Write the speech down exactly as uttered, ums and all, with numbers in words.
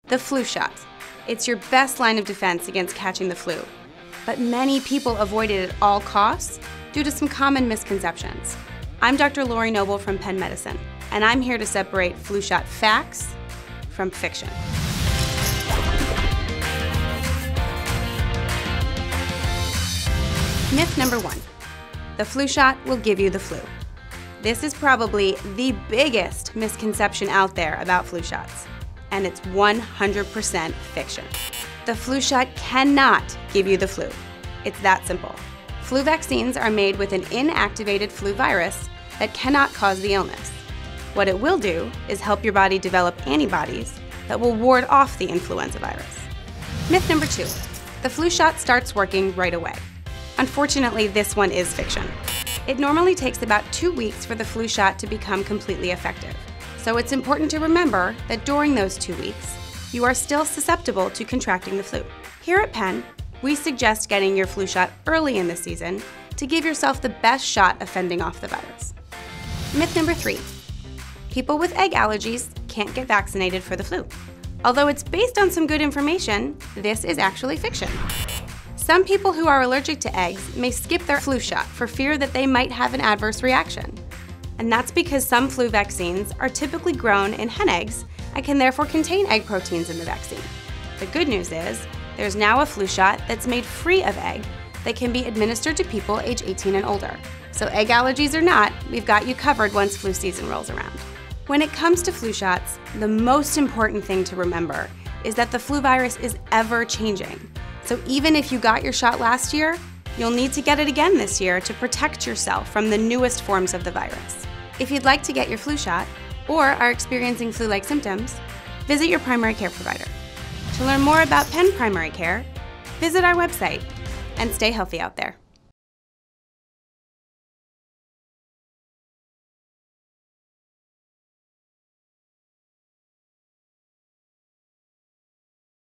The flu shot. It's your best line of defense against catching the flu. But many people avoid it at all costs due to some common misconceptions. I'm Doctor Lori Noble from Penn Medicine, and I'm here to separate flu shot facts from fiction. Myth number one, the flu shot will give you the flu. This is probably the biggest misconception out there about flu shots, and it's one hundred percent fiction. The flu shot cannot give you the flu. It's that simple. Flu vaccines are made with an inactivated flu virus that cannot cause the illness. What it will do is help your body develop antibodies that will ward off the influenza virus. Myth number two, the flu shot starts working right away. Unfortunately, this one is fiction. It normally takes about two weeks for the flu shot to become completely effective. So it's important to remember that during those two weeks, you are still susceptible to contracting the flu. Here at Penn, we suggest getting your flu shot early in the season to give yourself the best shot of fending off the virus. Myth number three, people with egg allergies can't get vaccinated for the flu. Although it's based on some good information, this is actually fiction. Some people who are allergic to eggs may skip their flu shot for fear that they might have an adverse reaction. And that's because some flu vaccines are typically grown in hen eggs and can therefore contain egg proteins in the vaccine. The good news is, there's now a flu shot that's made free of egg that can be administered to people age eighteen and older. So egg allergies or not, we've got you covered once flu season rolls around. When it comes to flu shots, the most important thing to remember is that the flu virus is ever changing. So even if you got your shot last year, you'll need to get it again this year to protect yourself from the newest forms of the virus. If you'd like to get your flu shot, or are experiencing flu-like symptoms, visit your primary care provider. To learn more about Penn Primary Care, visit our website, and stay healthy out there.